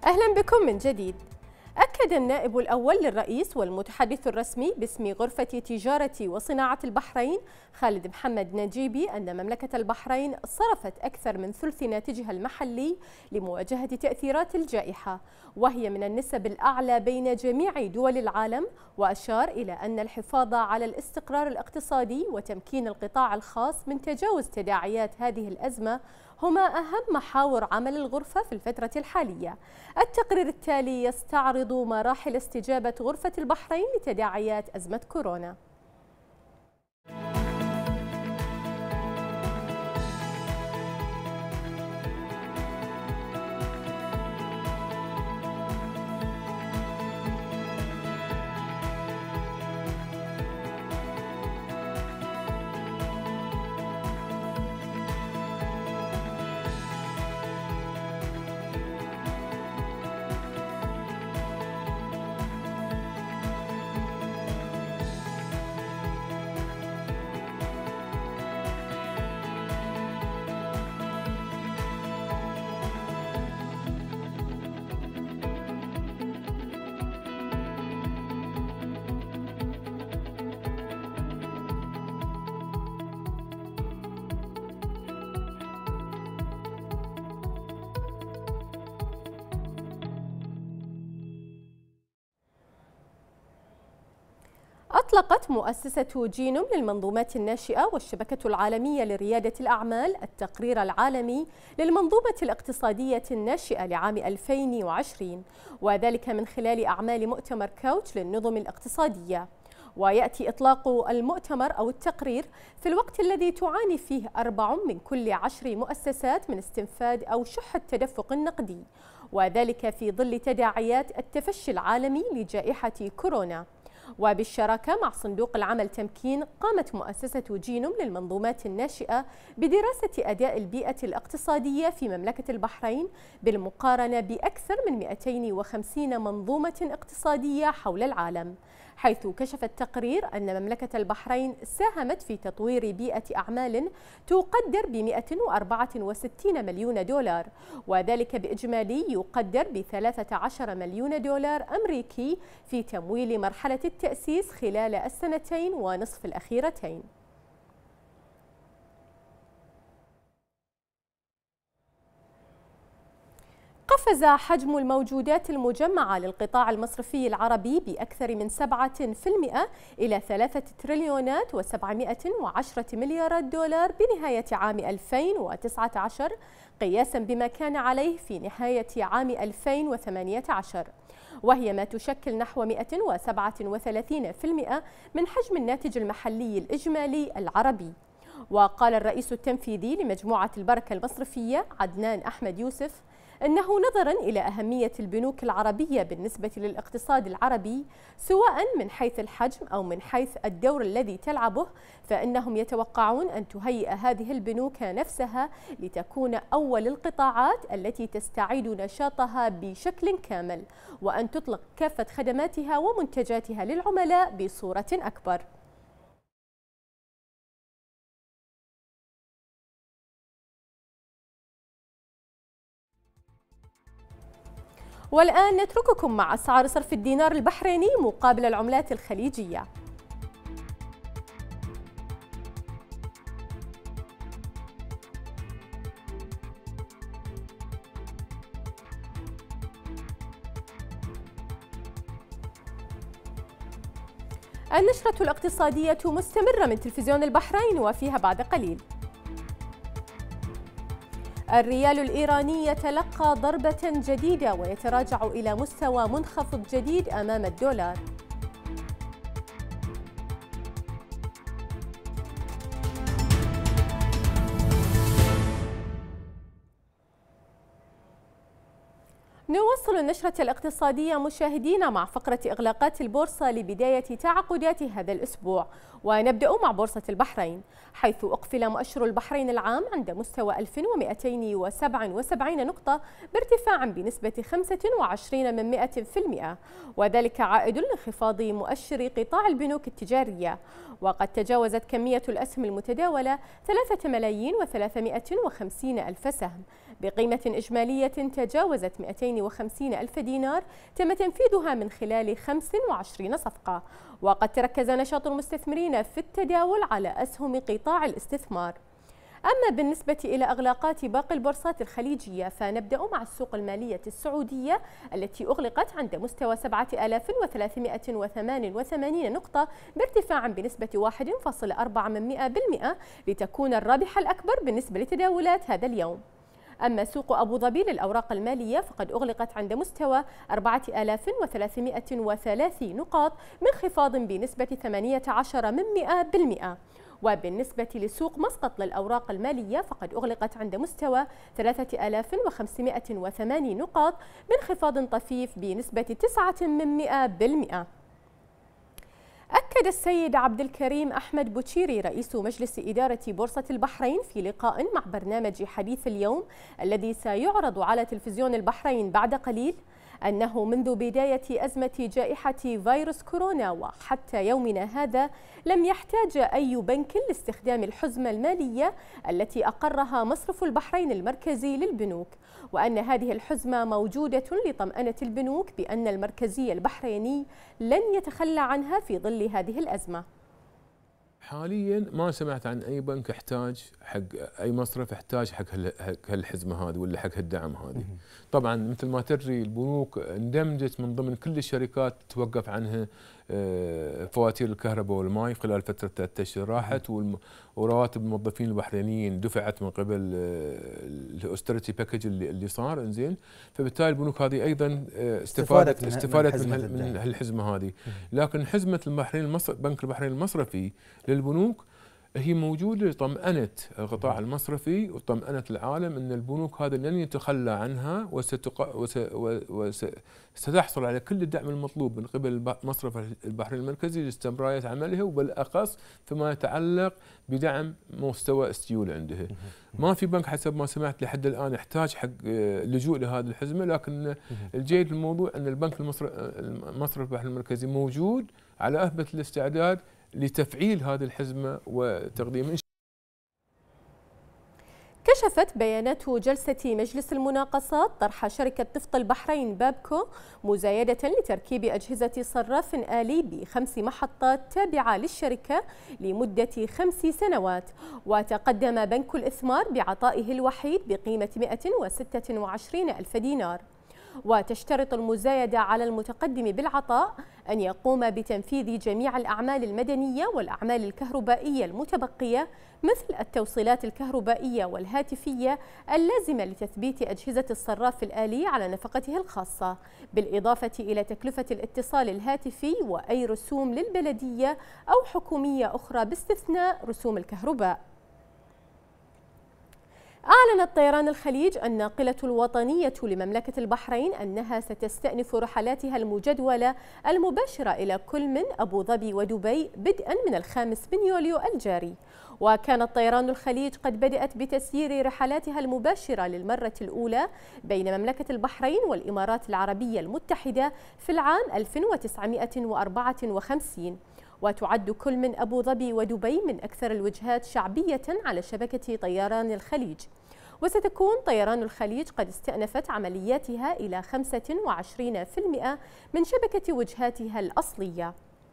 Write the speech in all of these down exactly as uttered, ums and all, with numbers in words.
أهلا بكم من جديد. أكد النائب الأول للرئيس والمتحدث الرسمي باسم غرفة تجارة وصناعة البحرين خالد محمد نجيبي أن مملكة البحرين صرفت أكثر من ثلث ناتجها المحلي لمواجهة تأثيرات الجائحة، وهي من النسب الأعلى بين جميع دول العالم، وأشار إلى أن الحفاظ على الاستقرار الاقتصادي وتمكين القطاع الخاص من تجاوز تداعيات هذه الأزمة هما أهم محاور عمل الغرفة في الفترة الحالية. التقرير التالي يستعرض مراحل استجابة غرفة البحرين لتداعيات أزمة كورونا. أطلقت مؤسسة جينوم للمنظومات الناشئة والشبكة العالمية لريادة الأعمال التقرير العالمي للمنظومة الاقتصادية الناشئة لعام ألفين وعشرين، وذلك من خلال أعمال مؤتمر كاوتش للنظم الاقتصادية. ويأتي إطلاق المؤتمر أو التقرير في الوقت الذي تعاني فيه أربع من كل عشر مؤسسات من استنفاد أو شح التدفق النقدي، وذلك في ظل تداعيات التفشي العالمي لجائحة كورونا. وبالشراكة مع صندوق العمل تمكين، قامت مؤسسة جينوم للمنظومات الناشئة بدراسة أداء البيئة الاقتصادية في مملكة البحرين بالمقارنة بأكثر من مئتين وخمسين منظومة اقتصادية حول العالم، حيث كشف التقرير أن مملكة البحرين ساهمت في تطوير بيئة أعمال تقدر ب مئة وأربعة وستين مليون دولار، وذلك بإجمالي يقدر ب ثلاثة عشر مليون دولار أمريكي في تمويل مرحلة التأسيس خلال السنتين ونصف الأخيرتين. قفز حجم الموجودات المجمعة للقطاع المصرفي العربي بأكثر من سبعة بالمئة إلى ثلاثة تريليونات وسبعمئة وعشرة مليارات دولار بنهاية عام ألفين وتسعة عشر، قياسا بما كان عليه في نهاية عام ألفين وثمانية عشر، وهي ما تشكل نحو مئة وسبعة وثلاثين بالمئة من حجم الناتج المحلي الإجمالي العربي. وقال الرئيس التنفيذي لمجموعة البركة المصرفية عدنان أحمد يوسف أنه نظرا إلى أهمية البنوك العربية بالنسبة للاقتصاد العربي سواء من حيث الحجم أو من حيث الدور الذي تلعبه، فإنهم يتوقعون أن تهيئ هذه البنوك نفسها لتكون أول القطاعات التي تستعيد نشاطها بشكل كامل، وأن تطلق كافة خدماتها ومنتجاتها للعملاء بصورة أكبر. والآن نترككم مع أسعار صرف الدينار البحريني مقابل العملات الخليجية. النشرة الاقتصادية مستمرة من تلفزيون البحرين وفيها بعد قليل. الريال الإيراني يتلقى ضربة جديدة ويتراجع إلى مستوى منخفض جديد أمام الدولار. نواصل النشرة الاقتصادية مشاهدينا مع فقرة إغلاقات البورصة لبداية تعاقدات هذا الأسبوع، ونبدأ مع بورصة البحرين، حيث أقفل مؤشر البحرين العام عند مستوى ألف ومئتين وسبعة وسبعين نقطة بارتفاع بنسبة خمسة وعشرين من مئة بالمئة، وذلك عائد لانخفاض مؤشر قطاع البنوك التجارية. وقد تجاوزت كمية الأسهم المتداولة ثلاثة ملايين وثلاثمئة وخمسين ألف سهم بقيمة إجمالية تجاوزت مئتين مئتين وخمسين ألف دينار تم تنفيذها من خلال خمس وعشرين صفقة. وقد تركز نشاط المستثمرين في التداول على أسهم قطاع الاستثمار. أما بالنسبة إلى أغلاقات باقي البورصات الخليجية فنبدأ مع السوق المالية السعودية التي أغلقت عند مستوى سبعة آلاف وثلاثمئة وثمانية وثمانين نقطة بارتفاع بنسبة واحد فاصل أربعة بالمئة لتكون الرابحة الأكبر بالنسبة لتداولات هذا اليوم. أما سوق أبو ظبي للأوراق المالية فقد أغلقت عند مستوى أربعة آلاف وثلاثمئة وثلاثين نقاط بانخفاض بنسبة ثمانية عشر بالمئة. وبالنسبة لسوق مسقط للأوراق المالية فقد أغلقت عند مستوى ثلاثة آلاف وخمسمئة وثمانين نقاط بانخفاض طفيف بنسبة تسعة بالمئة. أكد السيد عبد الكريم أحمد بوتشيري رئيس مجلس إدارة بورصة البحرين في لقاء مع برنامج حديث اليوم الذي سيعرض على تلفزيون البحرين بعد قليل أنه منذ بداية أزمة جائحة فيروس كورونا وحتى يومنا هذا لم يحتاج أي بنك لاستخدام الحزمة المالية التي أقرها مصرف البحرين المركزي للبنوك، وأن هذه الحزمة موجودة لطمأنة البنوك بأن المركزي البحريني لن يتخلى عنها في ظل هذه الأزمة. حاليا ما سمعت عن اي بنك احتاج حق اي مصرف احتاج حق هالحزمه هذه ولا حق هالدعم هذه. طبعا مثل ما تدري البنوك اندمجت من ضمن كل الشركات توقف عنها فواتير الكهرباء والماء خلال فتره ثلاثة اشهر راحت، ورواتب الموظفين البحرينيين دفعت من قبل الاوستريتي باكج اللي صار انزين، فبالتالي البنوك هذه ايضا استفادت استفادت من, من هالحزمه هذه. لكن حزمه البحرين المصرف بنك البحرين المصرفي للبنوك هي موجوده لطمأنة القطاع المصرفي وطمأنة العالم ان البنوك هذا لن يتخلى عنها وستق... وس... وستحصل على كل الدعم المطلوب من قبل مصرف البحرين المركزي لاستمرارية عملها، وبالاخص فيما يتعلق بدعم مستوى السيوله عندها. ما في بنك حسب ما سمعت لحد الان يحتاج حق لجوء لهذه الحزمه، لكن الجيد في الموضوع ان البنك المصرف مصرف البحرين المركزي موجود على اهبه الاستعداد لتفعيل هذه الحزمة وتقديم. كشفت بيانات جلسة مجلس المناقصات طرح شركة نفط البحرين بابكو مزايدة لتركيب أجهزة صراف آلي بخمس محطات تابعة للشركة لمدة خمس سنوات، وتقدم بنك الإثمار بعطائه الوحيد بقيمة مئة وستة وعشرين ألف دينار. وتشترط المزايدة على المتقدم بالعطاء أن يقوم بتنفيذ جميع الأعمال المدنية والأعمال الكهربائية المتبقية مثل التوصيلات الكهربائية والهاتفية اللازمة لتثبيت أجهزة الصراف الآلي على نفقته الخاصة، بالإضافة إلى تكلفة الاتصال الهاتفي وأي رسوم للبلدية أو حكومية أخرى باستثناء رسوم الكهرباء. أعلنت طيران الخليج الناقلة الوطنية لمملكة البحرين أنها ستستأنف رحلاتها المجدولة المباشرة إلى كل من أبو ظبي ودبي بدءا من الخامس من يوليو الجاري. وكانت طيران الخليج قد بدأت بتسيير رحلاتها المباشرة للمرة الأولى بين مملكة البحرين والإمارات العربية المتحدة في العام ألف وتسعمئة وأربعة وخمسين. وتعد كل من أبو ظبي ودبي من أكثر الوجهات شعبية على شبكة طيران الخليج. وستكون طيران الخليج قد استأنفت عملياتها إلى خمسة وعشرين بالمئة من شبكة وجهاتها الأصلية.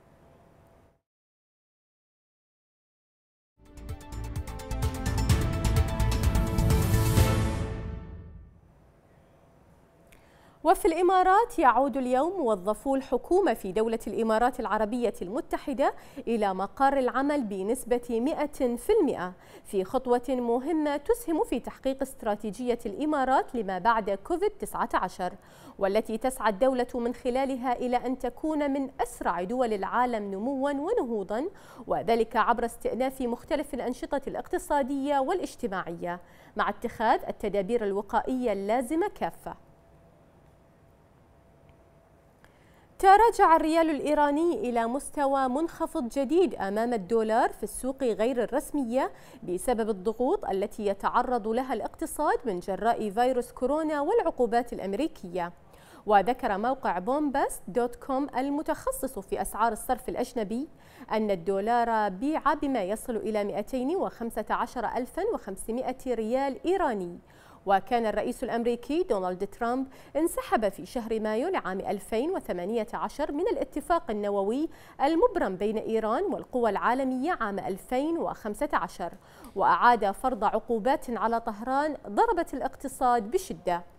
وفي الإمارات يعود اليوم موظفو الحكومة في دولة الإمارات العربية المتحدة إلى مقر العمل بنسبة مئة بالمئة في خطوة مهمة تسهم في تحقيق استراتيجية الإمارات لما بعد كوفيد تسعة عشر، والتي تسعى الدولة من خلالها إلى أن تكون من أسرع دول العالم نمواً ونهوضاً، وذلك عبر استئناف مختلف الأنشطة الاقتصادية والاجتماعية مع اتخاذ التدابير الوقائية اللازمة كافة. تراجع الريال الإيراني إلى مستوى منخفض جديد أمام الدولار في السوق غير الرسمية بسبب الضغوط التي يتعرض لها الاقتصاد من جراء فيروس كورونا والعقوبات الأمريكية. وذكر موقع بومباست دوت كوم المتخصص في أسعار الصرف الأجنبي أن الدولار بيع بما يصل إلى مئتين وخمسة عشر ألفا وخمسمئة ريال إيراني، وكان الرئيس الأمريكي دونالد ترامب انسحب في شهر مايو لعام ألفين وثمانية عشر من الاتفاق النووي المبرم بين إيران والقوى العالمية عام ألفين وخمسة عشر، وأعاد فرض عقوبات على طهران ضربت الاقتصاد بشدة.